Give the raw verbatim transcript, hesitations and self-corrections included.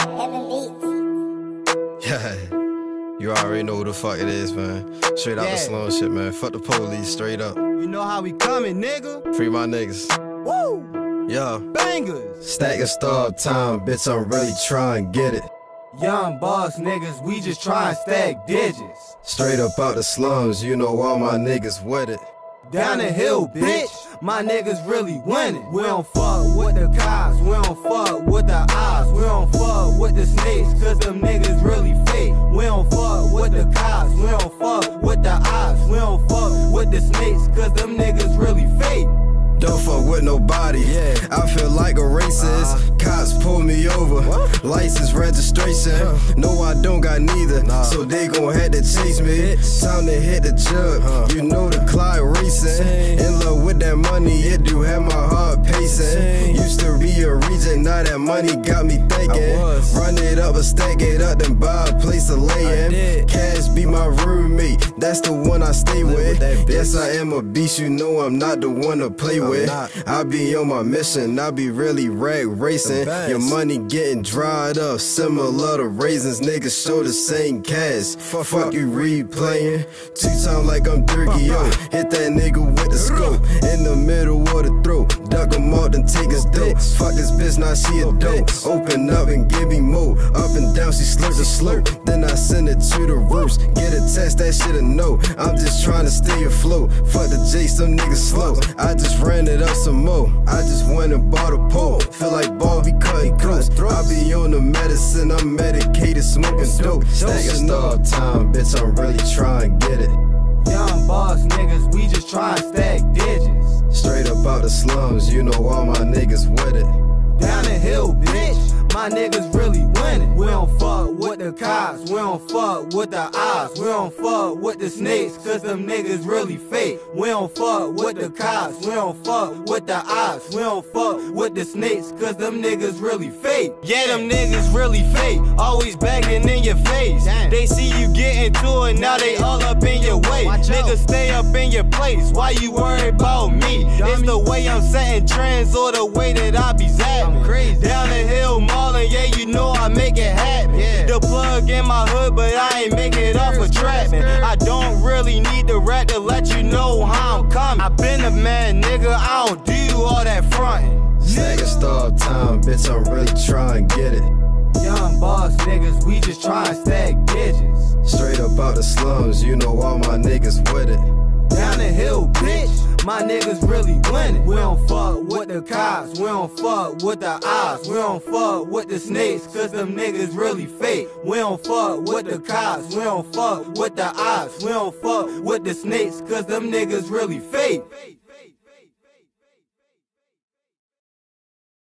Heaven Beats. Yeah, you already know who the fuck it is, man. Straight out Yeah. the slum shit, man. Fuck the police, straight up. You know how we coming, nigga. Free my niggas. Woo! Yeah. Bangers. Stack and star time, bitch, I'm really trying to get it. Young boss niggas, we just try and stack digits. Straight up out the slums, you know all my niggas with it. Down the hill, bitch, my niggas really winning. We don't fuck with the cops, we don't fuck with the ops, we don't fuck with the snakes, cause them niggas really fake. We don't fuck with the cops, we don't fuck with the ops, we don't fuck with the snakes, cause them niggas really fake. Don't fuck with nobody, yeah. I feel like a racist. Uh, Cops pull me over, what? License registration. Uh, no, I don't got neither, nah. So they gon' have to chase me. Bitch. Time to hit the jug, uh, you know the Clyde racing. Same. In love with that money, it do have my heart pacing. Same. Used to be a reject, now that money got me thinking. Run it up and stack it up, then buy a place to lay in. Cash be my roommate, that's the one I stay with. with yes, I am a beast, you know I'm not the one to play with. I be on my mission, I be really rag racing. Your money getting dried up, similar to raisins. Niggas show the same cash. Fuck, fuck you replaying. Two times like I'm Dirky, yo. Hit that nigga with the scope in the middle of the throat. Duck him out and take his dope. Fuck this bitch, now she a dope. Open up and give me more. Up and down, she slurp the slurp. Then I send it to the roots. Get a test, that shit a no. I'm just trying to stay afloat. Fuck the J, some niggas slow. I just ran it up some more. I just went and bought a pole. Feel like ball be cutting throats. I be on the medicine, I'm medicated, smoking dope. Stacking all time, bitch, I'm really trying to get it. Young boss niggas, we just try and stack digits. Straight up out the slums, you know all my niggas with it. Down the hill, bitch, my niggas really winning. We don't fuck with the cops, we don't fuck with the ops, we don't fuck with the snakes, cause them niggas really fake. We don't fuck with the cops, we don't fuck with the ops, we don't fuck with the snakes, cause them niggas really fake. Yeah, them niggas really fake, always bagging in your face. Damn. They see you get into it, now they all up in your way. Niggas stay up in your place, why you worried about me? It's the way I'm setting trends or the way that I be zapping. I'm crazy. Down the hill, Marlin, yeah, you know I make it happen. Yeah. The plug in my hood, but I ain't make it off of trapping. I don't really need the rap to let you know how I'm coming. I been a man, nigga, I don't do all that frontin'. Stack and star time, bitch, I'm really trying to get it. Young boss niggas, we just try and stack digits. Straight up out the slums, you know all my niggas with it. Down the hill, bitch, my niggas really winning. We don't fuck with the cops, we don't fuck with the ops, we don't fuck with the snakes, cause them niggas really fake. We don't fuck with the cops, we don't fuck with the ops, we don't fuck with the snakes, cause them niggas really fake.